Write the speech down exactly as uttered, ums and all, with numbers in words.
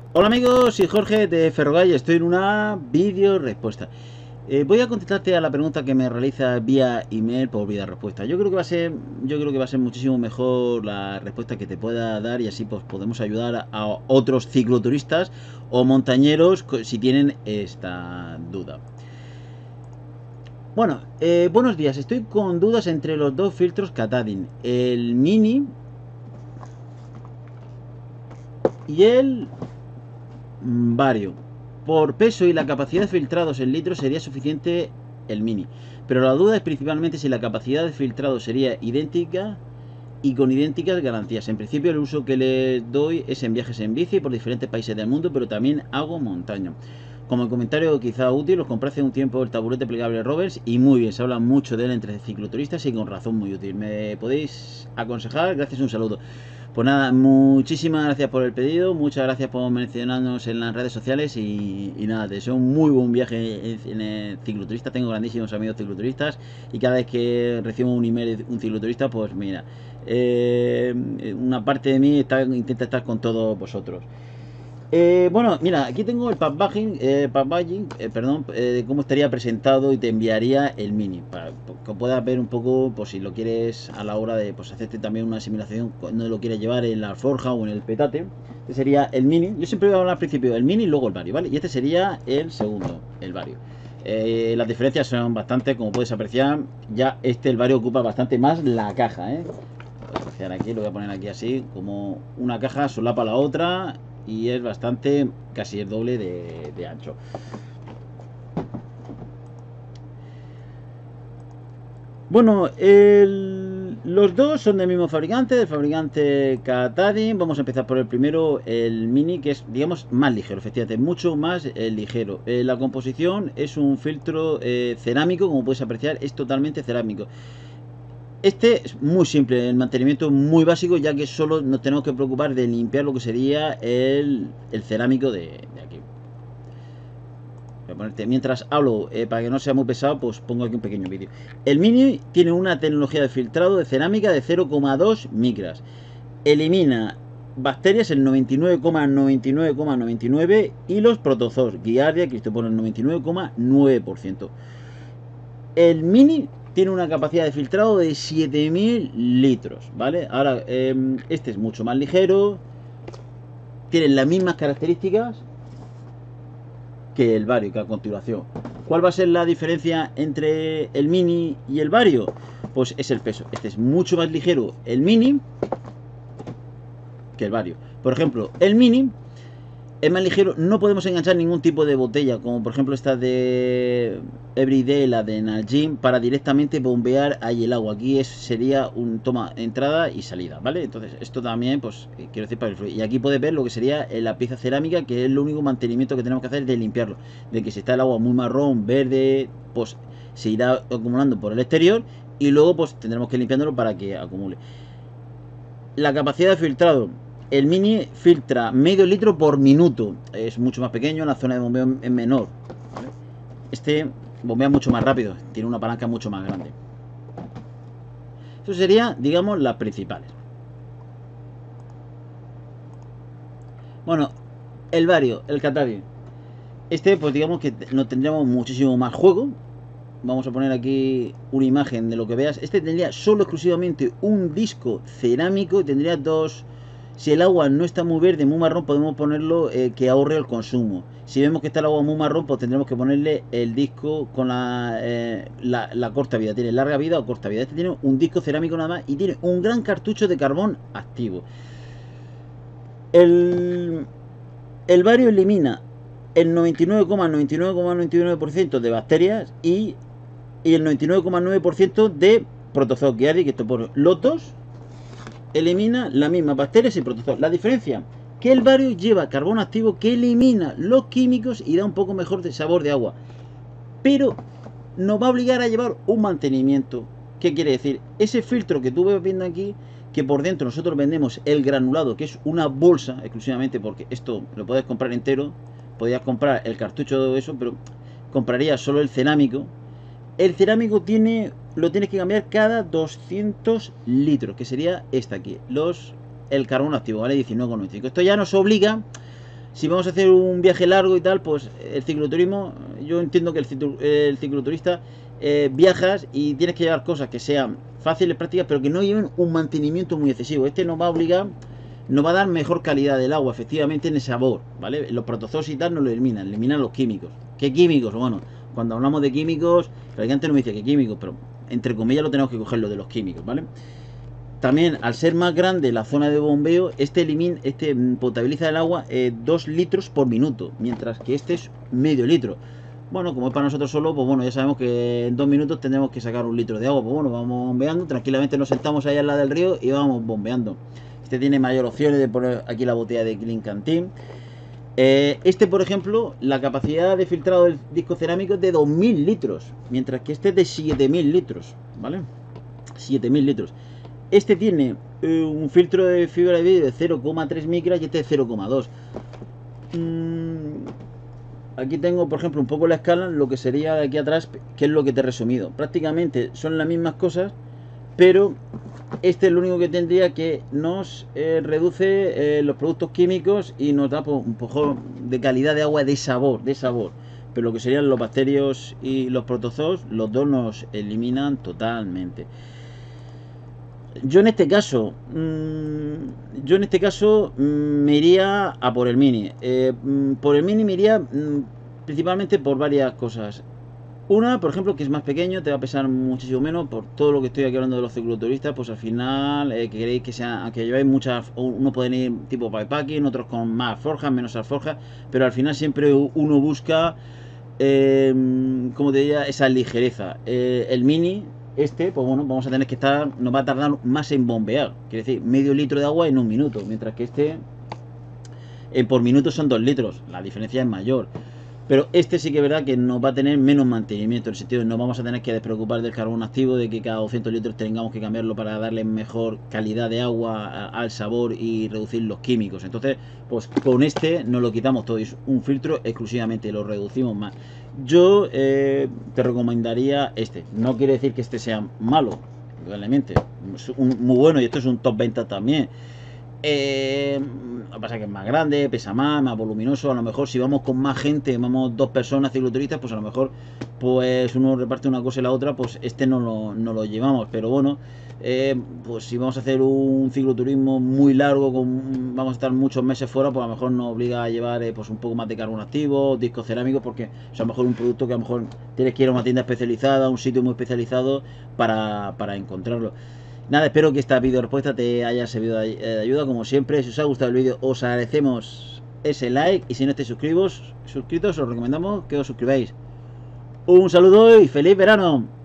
Hola amigos, soy Jorge de Ferrogay y estoy en una vídeo respuesta. Eh, voy a contestarte a la pregunta que me realiza vía email por vía respuesta. Yo creo que va a ser, yo creo que va a ser muchísimo mejor la respuesta que te pueda dar y así pues podemos ayudar a otros cicloturistas o montañeros si tienen esta duda. Bueno, eh, buenos días. Estoy con dudas entre los dos filtros Katadyn, el Mini y el Vario. Por peso y la capacidad de filtrados en litros sería suficiente el Mini, pero la duda es principalmente si la capacidad de filtrado sería idéntica y con idénticas garantías. En principio el uso que les doy es en viajes en bici por diferentes países del mundo, pero también hago montaña. Como comentario quizá útil, os compré hace un tiempo el taburete plegable Roberts y muy bien, se habla mucho de él entre cicloturistas y con razón muy útil. ¿Me podéis aconsejar? Gracias, un saludo. Pues nada, muchísimas gracias por el pedido, muchas gracias por mencionarnos en las redes sociales y, y nada, te deseo un muy buen viaje en, en el cicloturista. Tengo grandísimos amigos cicloturistas y cada vez que recibo un email de un cicloturista, pues mira, eh, una parte de mí está, intenta estar con todos vosotros. Eh, bueno, mira, aquí tengo el packaging, eh, packaging eh, perdón, eh, de cómo estaría presentado y te enviaría el Mini, para que puedas ver un poco, pues si lo quieres a la hora de pues hacerte también una asimilación, cuando lo quieres llevar en la alforja o en el petate. Este sería el Mini, yo siempre voy a hablar al principio el Mini y luego el Vario, ¿vale? Y este sería el segundo, el Vario. Eh, las diferencias son bastante, como puedes apreciar, ya este, el Vario, ocupa bastante más la caja, ¿eh? Puedes apreciar aquí, lo voy a poner aquí así, como una caja solapa la otra y es bastante, casi el doble de, de ancho. Bueno, el, los dos son del mismo fabricante, del fabricante Katadyn. Vamos a empezar por el primero, el Mini, que es, digamos, más ligero, efectivamente, mucho más eh, ligero. Eh, la composición es un filtro eh, cerámico, como puedes apreciar, es totalmente cerámico. Este es muy simple, el mantenimiento es muy básico, ya que solo nos tenemos que preocupar de limpiar lo que sería el, el cerámico de, de aquí. Voy a ponerte, mientras hablo, eh, para que no sea muy pesado, pues pongo aquí un pequeño vídeo. El Mini tiene una tecnología de filtrado de cerámica de cero coma dos micras. Elimina bacterias el noventa y nueve coma noventa y nueve coma noventa y nueve y los protozoos, Giardia, que esto pone el noventa y nueve coma nueve por ciento. El Mini tiene una capacidad de filtrado de siete mil litros, ¿vale? Ahora, eh, este es mucho más ligero, tiene las mismas características que el Vario, que a continuación. ¿Cuál va a ser la diferencia entre el Mini y el Vario? Pues es el peso. Este es mucho más ligero, el Mini, que el Vario. Por ejemplo, el Mini es más ligero, no podemos enganchar ningún tipo de botella, como por ejemplo esta de Everyday, la de Nalgene, para directamente bombear ahí el agua. Aquí es, sería un toma, entrada y salida, ¿vale? Entonces esto también, pues, quiero decir, para el fluido. Y aquí puedes ver lo que sería la pieza cerámica, que es lo único mantenimiento que tenemos que hacer, de limpiarlo. De que si está el agua muy marrón, verde, pues se irá acumulando por el exterior y luego pues tendremos que limpiándolo para que acumule. La capacidad de filtrado. El Mini filtra medio litro por minuto. Es mucho más pequeño, la zona de bombeo es menor. ¿Vale? Este bombea mucho más rápido, tiene una palanca mucho más grande. Eso sería, digamos, las principales. Bueno, el Vario, el Katadyn. Este, pues digamos que no tendríamos muchísimo más juego. Vamos a poner aquí una imagen de lo que veas. Este tendría solo exclusivamente un disco cerámico y tendría dos... Si el agua no está muy verde, muy marrón, podemos ponerlo eh, que ahorre el consumo. Si vemos que está el agua muy marrón, pues tendremos que ponerle el disco con la, eh, la, la corta vida. Tiene larga vida o corta vida. Este tiene un disco cerámico nada más y tiene un gran cartucho de carbón activo. El, el Vario elimina el noventa y nueve coma noventa y nueve coma noventa y nueve por ciento de bacterias y, y el noventa y nueve coma nueve por ciento de protozoos, que esto pone lotos. Elimina las mismas bacterias y protozoos. La diferencia, que el Vario lleva carbón activo que elimina los químicos y da un poco mejor de sabor de agua, pero nos va a obligar a llevar un mantenimiento. ¿Qué quiere decir? Ese filtro que tú ves viendo aquí, que por dentro nosotros vendemos el granulado, que es una bolsa exclusivamente, porque esto lo puedes comprar entero, podrías comprar el cartucho de eso, pero comprarías solo el cerámico. El cerámico tiene, lo tienes que cambiar cada doscientos litros, que sería esta aquí, los, el carbón activo, ¿vale? diecinueve coma noventa y cinco. Esto ya nos obliga Si vamos a hacer un viaje largo y tal, pues el cicloturismo, yo entiendo que el, ciclo, el cicloturista eh, viajas y tienes que llevar cosas que sean fáciles, prácticas, pero que no lleven un mantenimiento muy excesivo. Este nos va a obligar, nos va a dar mejor calidad del agua, efectivamente, en el sabor, ¿vale? Los protozoos y tal no lo eliminan, eliminan los químicos. ¿Qué químicos? Bueno, cuando hablamos de químicos, el fabricante no me dice que químicos, pero entre comillas lo tenemos que coger lo de los químicos, ¿vale? También, al ser más grande la zona de bombeo, este elimina, este potabiliza el agua eh, dos litros por minuto, mientras que este es medio litro. Bueno, como es para nosotros solo, pues bueno, ya sabemos que en dos minutos tendremos que sacar un litro de agua. Pues bueno, vamos bombeando, tranquilamente nos sentamos allá al lado del río y vamos bombeando. Este tiene mayor opciones de poner aquí la botella de Clean Canteen. Eh, este, por ejemplo, la capacidad de filtrado del disco cerámico es de dos mil litros, mientras que este es de siete mil litros, ¿vale? siete mil litros. Este tiene eh, un filtro de fibra de vidrio de cero coma tres micras y este de cero coma dos. Mm, aquí tengo, por ejemplo, un poco la escala, lo que sería de aquí atrás, que es lo que te he resumido. Prácticamente son las mismas cosas, pero este es lo único que tendría que nos eh, reduce eh, los productos químicos y nos da pues, un poco de calidad de agua, de sabor, de sabor. Pero lo que serían los bacterios y los protozoos, los dos nos eliminan totalmente. Yo en este caso, mmm, yo en este caso mmm, me iría a por el Mini. Eh, mmm, por el Mini me iría mmm, principalmente por varias cosas. Una, por ejemplo, que es más pequeño, te va a pesar muchísimo menos. Por todo lo que estoy aquí hablando de los cicloturistas, pues al final, eh, que queréis que sea, que lleváis muchas, uno pueden ir tipo bikepacking, otros con más alforjas, menos alforjas, pero al final siempre uno busca, eh, como te diría, esa ligereza. Eh, el Mini, este, pues bueno, vamos a tener que estar, nos va a tardar más en bombear, quiere decir, medio litro de agua en un minuto, mientras que este, eh, por minuto son dos litros, la diferencia es mayor. Pero este sí que es verdad que nos va a tener menos mantenimiento, en el sentido de no vamos a tener que despreocupar del carbón activo, de que cada doscientos litros tengamos que cambiarlo para darle mejor calidad de agua a, al sabor y reducir los químicos. Entonces, pues con este nos lo quitamos todo, es un filtro exclusivamente, lo reducimos más. Yo eh, te recomendaría este, no quiere decir que este sea malo, realmente, es un, muy bueno y esto es un top venta también. Eh, lo que pasa es que es más grande, pesa más, más voluminoso. A lo mejor si vamos con más gente, vamos dos personas cicloturistas, pues a lo mejor pues uno reparte una cosa y la otra, pues este no lo, no lo llevamos. Pero bueno, eh, pues si vamos a hacer un cicloturismo muy largo, con, vamos a estar muchos meses fuera, pues a lo mejor nos obliga a llevar eh, pues un poco más de carbón activo, discos cerámicos, porque es a lo mejor un producto que a lo mejor tienes que ir a una tienda especializada, a un sitio muy especializado para, para encontrarlo. Nada, espero que esta video respuesta te haya servido de ayuda. Como siempre, si os ha gustado el vídeo, os agradecemos ese like. Y si no estáis suscritos, suscritos, os recomendamos que os suscribáis. Un saludo y feliz verano.